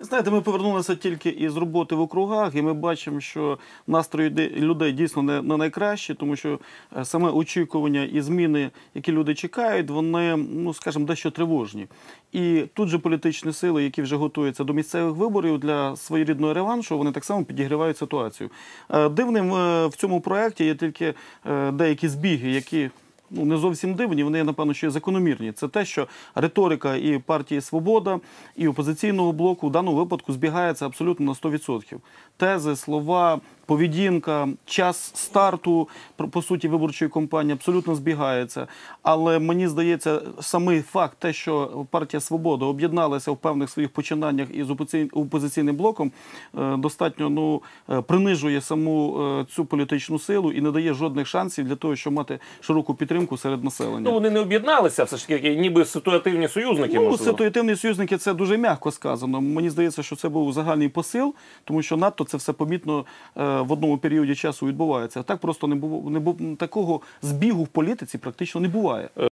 Знаєте, ми повернулися тільки із роботи в округах, і ми бачимо, що настрої людей дійсно не найкращі, тому що саме очікування і зміни, які люди чекають, вони, ну, скажімо, дещо тривожні. І тут же політичні сили, які вже готуються до місцевих виборів для своєрідного реваншу, вони так само підігрівають ситуацію. Дивним в цьому проєкті є тільки деякі збіги, які не зовсім дивні, вони, напевно, що є закономірні. Це те, що риторика і партії «Свобода», і опозиційного блоку в даному випадку збігається абсолютно на 100%. Тези, слова, поведінка, час старту, по суті, виборчої кампанії абсолютно збігається. Але мені здається, самий факт, те, що партія «Свобода» об'єдналася в певних своїх починаннях із опозиційним блоком, достатньо принижує саму цю політичну силу і не дає жодних шансів для того, щоб мати широку підтримку серед населення. Ну, вони не об'єдналися, все ж таки, ніби ситуативні союзники, Ну, можливо. ситуативні союзники – це дуже м'яко сказано. Мені здається, що це був загальний посил, тому що надто це все помітно в одному періоді часу відбувається. Так просто такого збігу в політиці практично не буває.